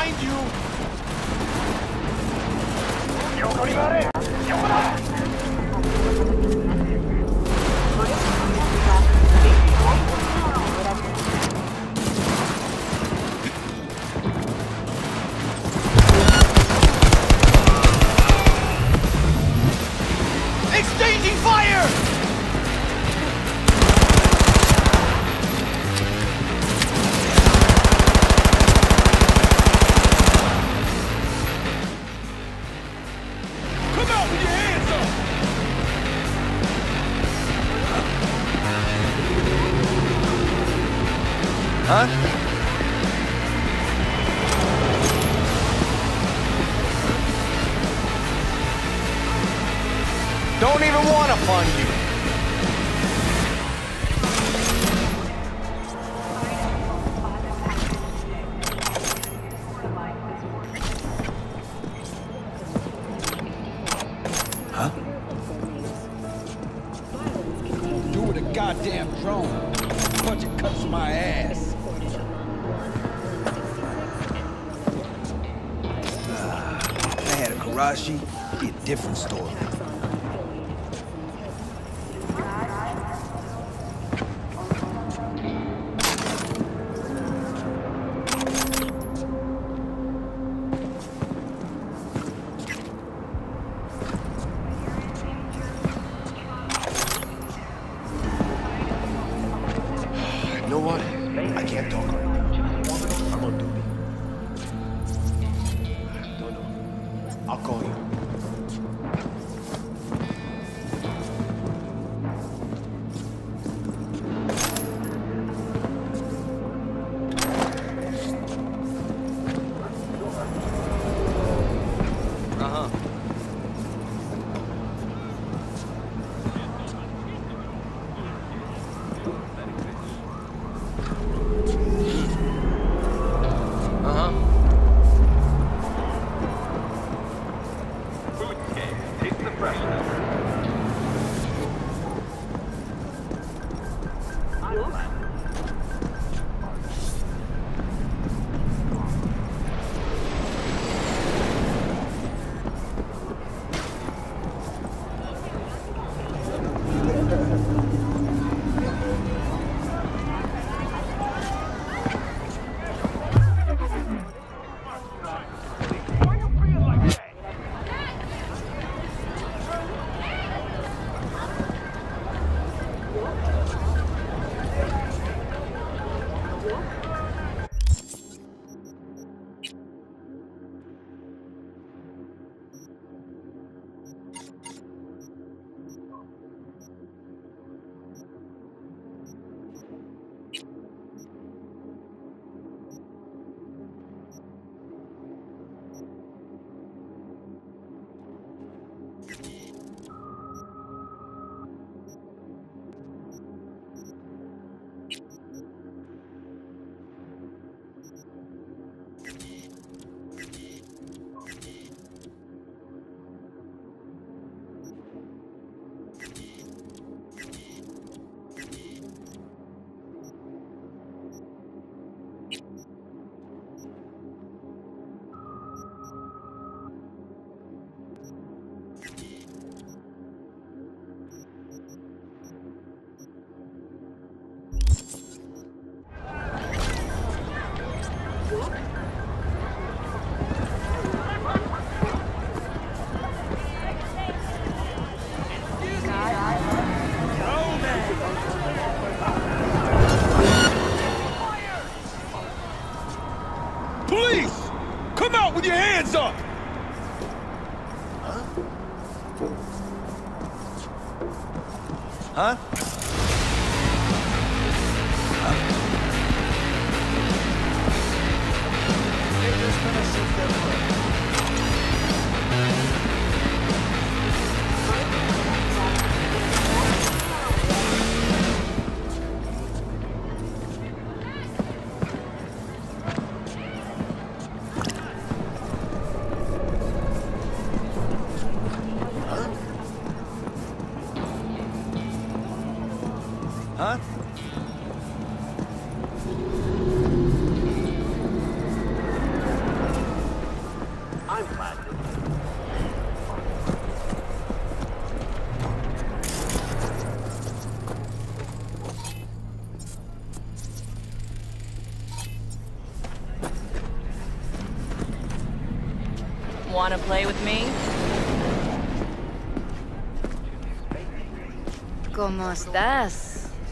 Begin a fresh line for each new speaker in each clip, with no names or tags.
behind you! Exchanging fire! Come out with your hands up! Huh? Don't even want to fund you. Huh? Do with a goddamn drone. Bunch of cuts my ass. If I had a Karashi, it'd be a different story. You know what? I can't talk right now. I'm on duty. No. I'll call you. Police! Come out with your hands up! Huh? Huh?
Wanna play with me? ¿Cómo estás?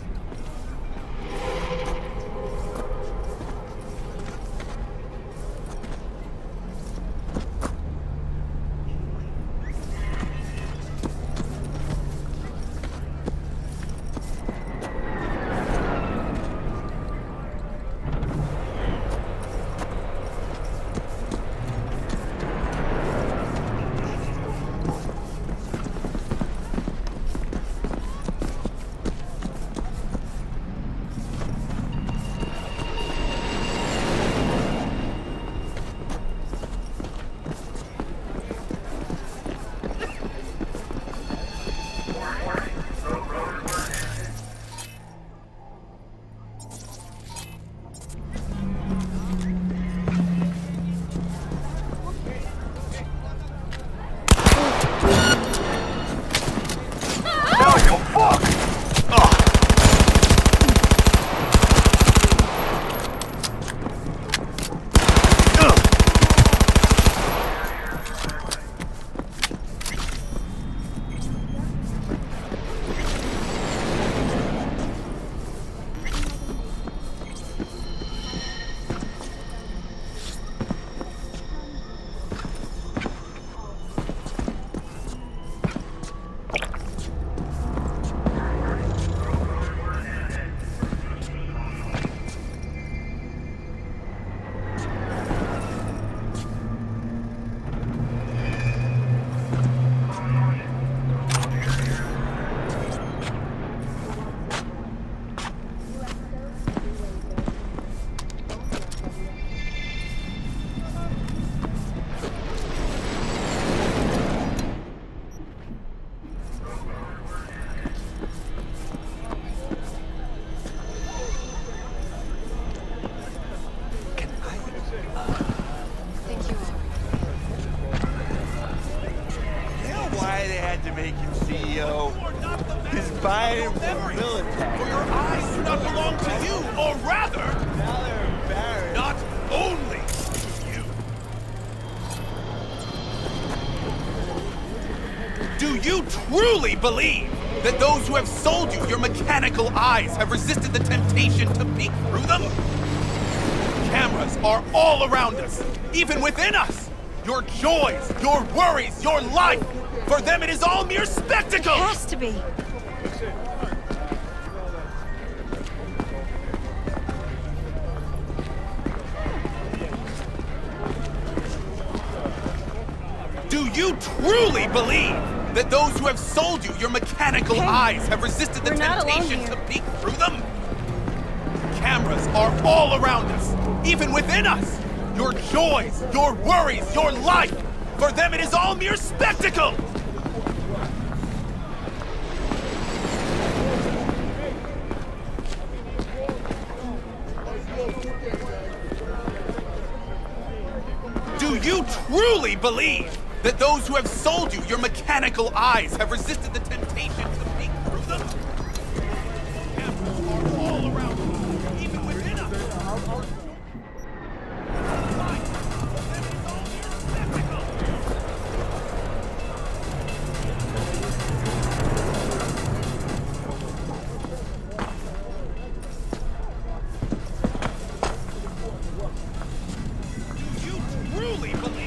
Do you truly believe that those who have sold you your mechanical eyes have resisted the temptation to peek through them? Cameras are all around us, even within us. Your joys, your worries, your life. For them it is all mere spectacle!
It has to be.
Do you truly believe that those who have sold you your mechanical eyes have resisted the temptation to peek through them? Cameras are all around us, even within us. Your joys, your worries, your life. For them it is all mere spectacle! Do you truly believe that those who have sold you your mechanical eyes have resisted the temptation to peek through them? Cameras are all around us, even within us. Do you truly believe?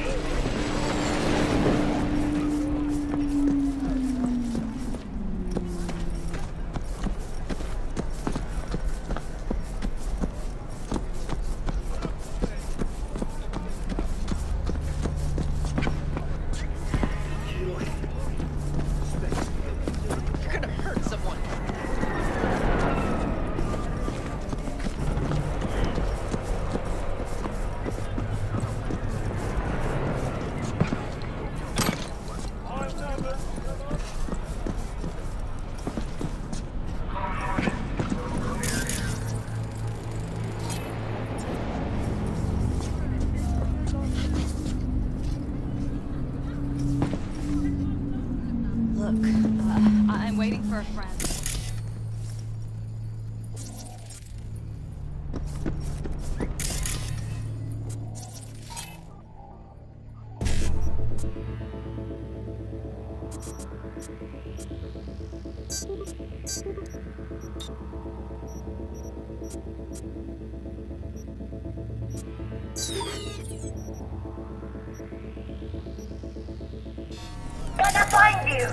I'm waiting for a friend.
you.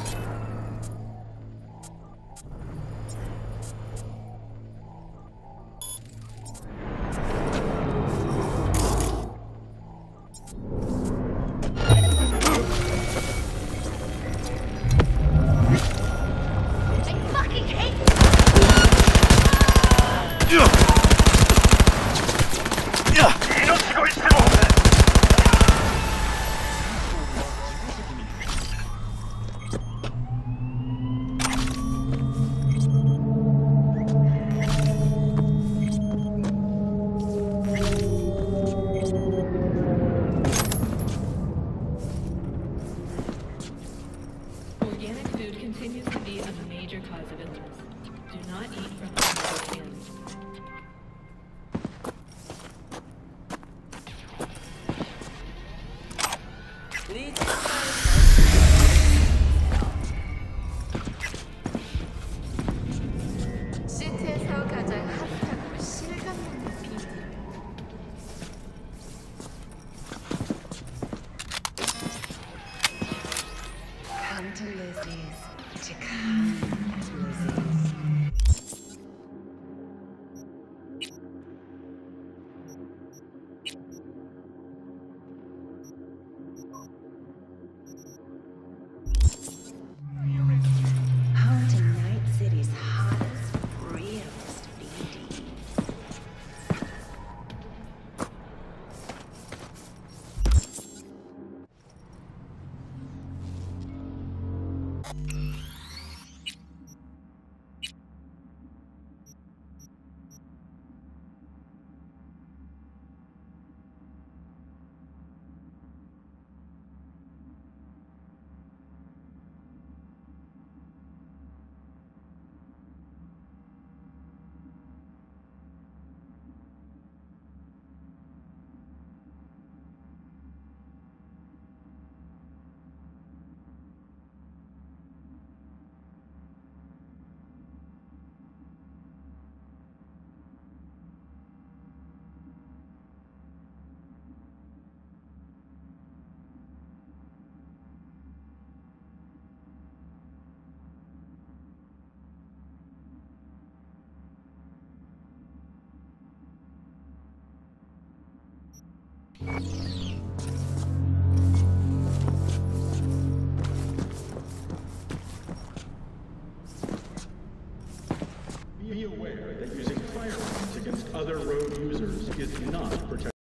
Organic food continues to be a major cause of illness. Do not eat from unhealthy hands.
시트에서 가장 핫하고 실감나는 비디. Come to Lizzie's. To come to Lizzie's. Home to Night City's hottest, realest BD.